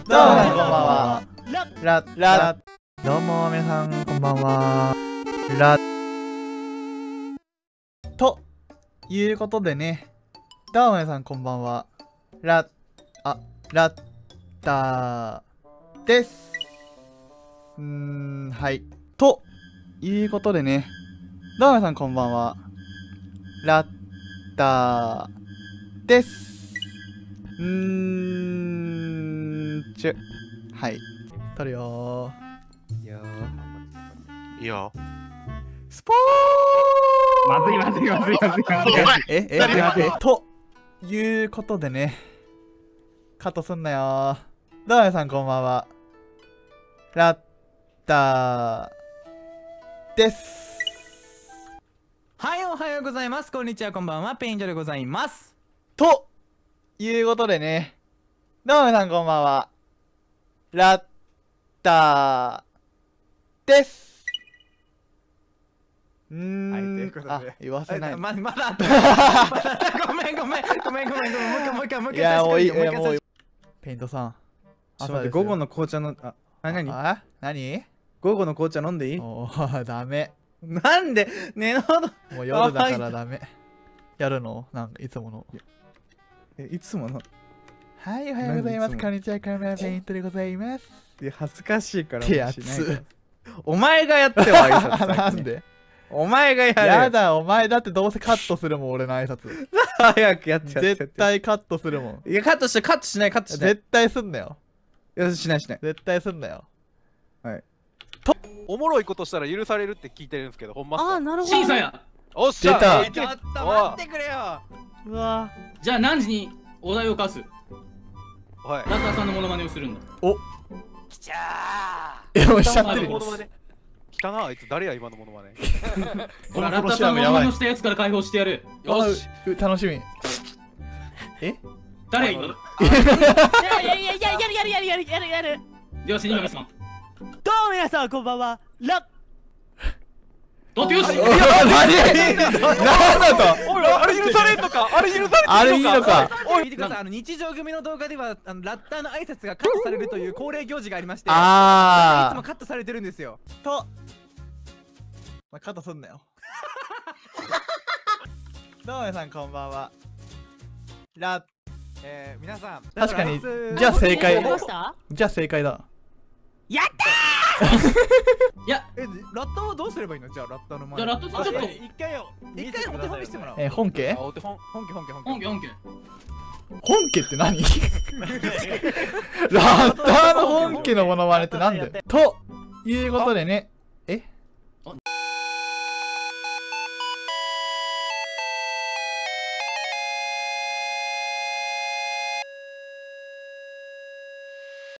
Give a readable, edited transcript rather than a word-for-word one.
どうもこんばんは。ラどうも皆さんこんばんは。ということでね、どうも皆さんこんばんは。ラッターです。はい。ということでね、どうも皆さんこんばんは。ラッターです。はい。撮るよー。 いいよ。 スポーまずいまずいまずいまずいまずい。 ということでね、カットすんなよー。どうも皆さんこんばんは。ラッターです。 はい、おはようございます。こんにちは、こんばんは。ペイントでございます。 ということでね、どうも皆さんこんばんは。ラッターです。 はい、ということで。 あ、言わせない。 まだごめん。もう一回。 いや、もういい。ペイントさん。 ちょっと待って、午後の紅茶の、何午後の紅茶飲んでいい？ おー、ダメ。 なんで寝るほど。 もう夜だからダメ。やるのなんかいつもの。 いつもの。 はい、おはようございます。こんにちは、カメラペイントでございます。 いや、恥ずかしいから。 ってやつ。 お前がやってよ、挨拶。 なんでお前がやれ。 やだ、お前だってどうせカットするもん、俺の挨拶。 早くやってやって。 絶対カットするもん。 いや、カットしない。 絶対すんなよ。 いや、しない。 絶対すんなよ。 はい。 おもろいことしたら許されるって聞いてるんですけど、ほんまっすか？ あ、なるほど。 審査や。 おっしゃ出たちょっと待ってくれよ。 うわ。 じゃあ何時にお題を課す？ はい。 ラッターさんのモノマネをするんだ。 きちゃいや、もうしちゃってるよ。 モノマネ来たな、あいつ誰や今のモノマネ。 ほら、ラッターさんのモノマネをしたやつから解放してやる。 よし。 楽しみ。 誰今の？ やる。 では、死神さん。 どうも皆さんこんばんは。 とってよし。 何だとおい、あれ許されんのか？あれ許されんのか？ あれいいのか？ おい、見てください。日常組の動画ではラッターの挨拶がカットされるという恒例行事がありまして、いつもカットされてるんですよ。 とカットすんなよ。どうも皆さんこんばんは。 皆さん。 確かに、じゃあ正解。じゃあ正解だ。 やったいや、 ラッターはどうすればいいの？じゃあラッターの前。 じゃあラッターさんちょっと一回お手本見せてもらおう。 本家お手本。 本家。 本家。 本家って何？ラッターの本家のモノマネってなんだよ。ということでね、